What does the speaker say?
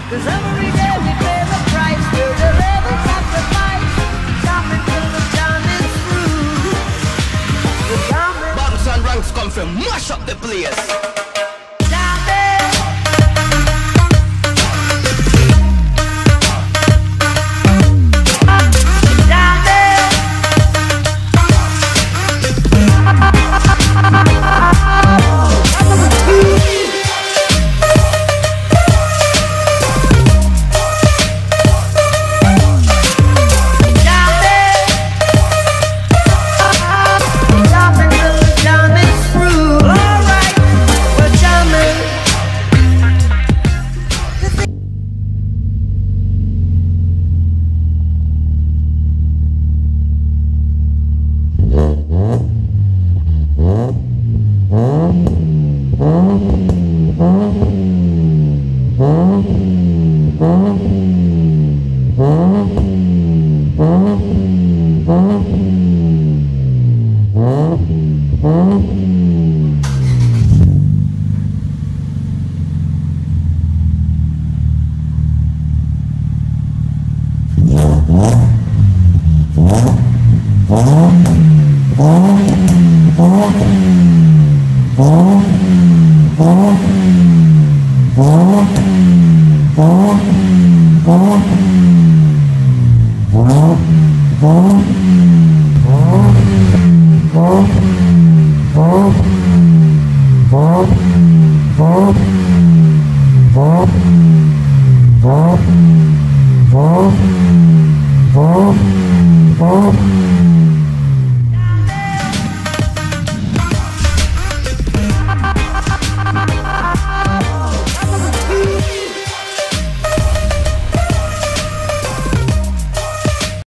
'Cause every day we pay the price for the rebel sacrifice. Jamming till the jam is through. The jamming. Bombs and ranks come from mash up the place. Oh